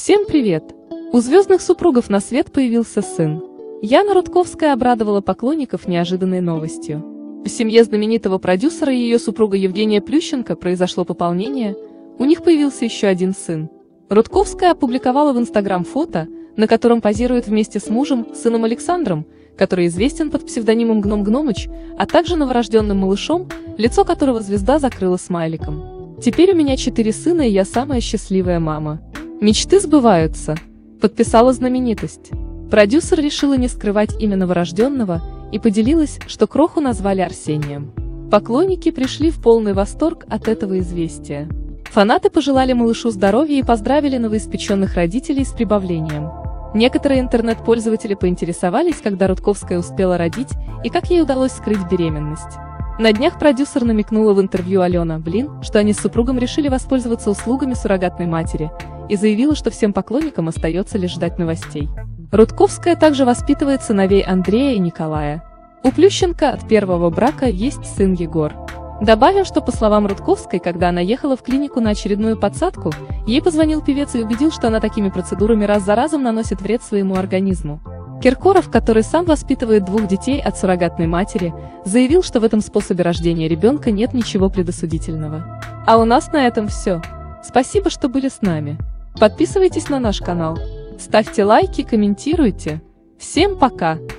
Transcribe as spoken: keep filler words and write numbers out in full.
Всем привет! У звездных супругов на свет появился сын. Яна Рудковская обрадовала поклонников неожиданной новостью. В семье знаменитого продюсера и ее супруга Евгения Плющенко произошло пополнение, у них появился еще один сын. Рудковская опубликовала в Инстаграм фото, на котором позирует вместе с мужем, сыном Александром, который известен под псевдонимом Гном Гномыч, а также новорожденным малышом, лицо которого звезда закрыла смайликом. «Теперь у меня четыре сына, и я самая счастливая мама. Мечты сбываются», — подписала знаменитость. Продюсер решила не скрывать имя новорожденного и поделилась, что кроху назвали Арсением. Поклонники пришли в полный восторг от этого известия. Фанаты пожелали малышу здоровья и поздравили новоиспеченных родителей с прибавлением. Некоторые интернет-пользователи поинтересовались, когда Рудковская успела родить и как ей удалось скрыть беременность. На днях продюсер намекнула в интервью Алена Блин, что они с супругом решили воспользоваться услугами суррогатной матери, и заявила, что всем поклонникам остается лишь ждать новостей. Рудковская также воспитывает сыновей Андрея и Николая. У Плющенко от первого брака есть сын Егор. Добавим, что по словам Рудковской, когда она ехала в клинику на очередную подсадку, ей позвонил певец и убедил, что она такими процедурами раз за разом наносит вред своему организму. Киркоров, который сам воспитывает двух детей от суррогатной матери, заявил, что в этом способе рождения ребенка нет ничего предосудительного. А у нас на этом все. Спасибо, что были с нами. Подписывайтесь на наш канал, ставьте лайки, комментируйте. Всем пока!